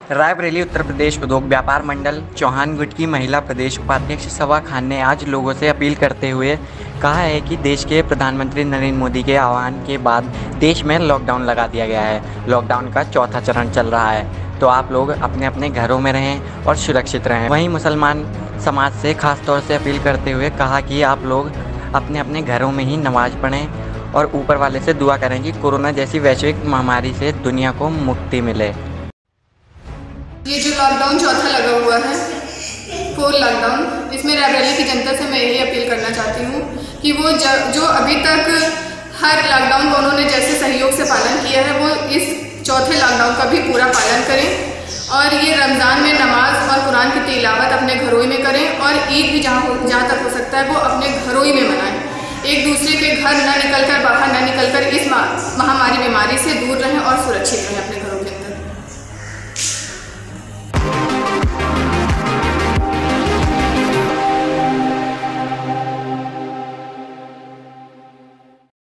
रायबरेली उत्तर प्रदेश उद्योग व्यापार मंडल चौहान गुट की महिला प्रदेश उपाध्यक्ष सवा खान ने आज लोगों से अपील करते हुए कहा है कि देश के प्रधानमंत्री नरेंद्र मोदी के आह्वान के बाद देश में लॉकडाउन लगा दिया गया है। लॉकडाउन का चौथा चरण चल रहा है, तो आप लोग अपने अपने घरों में रहें और सुरक्षित रहें। वहीं मुसलमान समाज से खास तौर से अपील करते हुए कहा कि आप लोग अपने अपने घरों में ही नमाज पढ़ें और ऊपर वाले से दुआ करें कि कोरोना जैसी वैश्विक महामारी से दुनिया को मुक्ति मिले। ये जो लॉकडाउन चौथा लगा हुआ है, फोर्थ लॉकडाउन, इसमें रायबरेली की जनता से मैं यही अपील करना चाहती हूँ कि वो जो अभी तक हर लॉकडाउन को उन्होंने जैसे सहयोग से पालन किया है, वो इस चौथे लॉकडाउन का भी पूरा पालन करें और ये रमज़ान में नमाज और कुरान की तिलावत अपने घरों ही में करें और ईद भी जहाँ तक हो सकता है वो अपने घरों ही में मनाएं। एक दूसरे के घर न निकलकर, बाहर न निकलकर इस महामारी बीमारी से दूर रहें।